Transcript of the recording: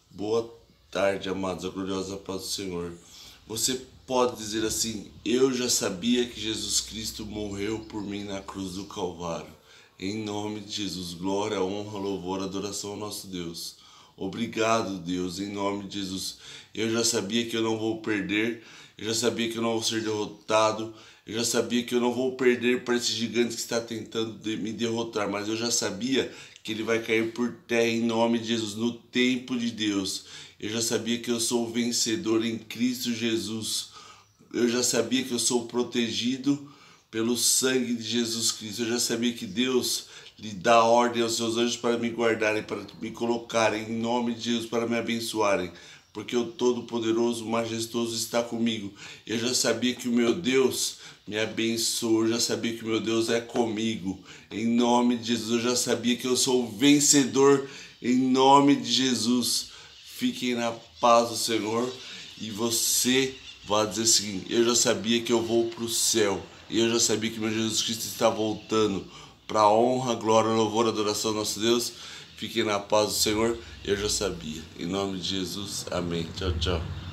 Boa tarde, amados, a gloriosa paz do Senhor. Você pode dizer assim: eu já sabia que Jesus Cristo morreu por mim na cruz do Calvário. Em nome de Jesus, glória, honra, louvor, adoração ao nosso Deus. Obrigado, Deus, em nome de Jesus. Eu já sabia que eu não vou perder, eu já sabia que eu não vou ser derrotado, eu já sabia que eu não vou perder para esse gigante que está tentando me derrotar, mas eu já sabia que ele vai cair por terra em nome de Jesus, no tempo de Deus. Eu já sabia que eu sou vencedor em Cristo Jesus. Eu já sabia que eu sou protegido pelo sangue de Jesus Cristo. Eu já sabia que Deus lhe dá ordem aos seus anjos para me guardarem, para me colocarem em nome de Jesus, para me abençoarem, porque o Todo-Poderoso, Majestoso está comigo. Eu já sabia que o meu Deus me abençoou, eu já sabia que o meu Deus é comigo. Em nome de Jesus, eu já sabia que eu sou vencedor em nome de Jesus. Fiquem na paz do Senhor e você vai dizer o seguinte: eu já sabia que eu vou para o céu, e eu já sabia que meu Jesus Cristo está voltando para a honra, glória, louvor, adoração ao nosso Deus. Fiquem na paz do Senhor, eu já sabia. Em nome de Jesus, amém. Tchau, tchau.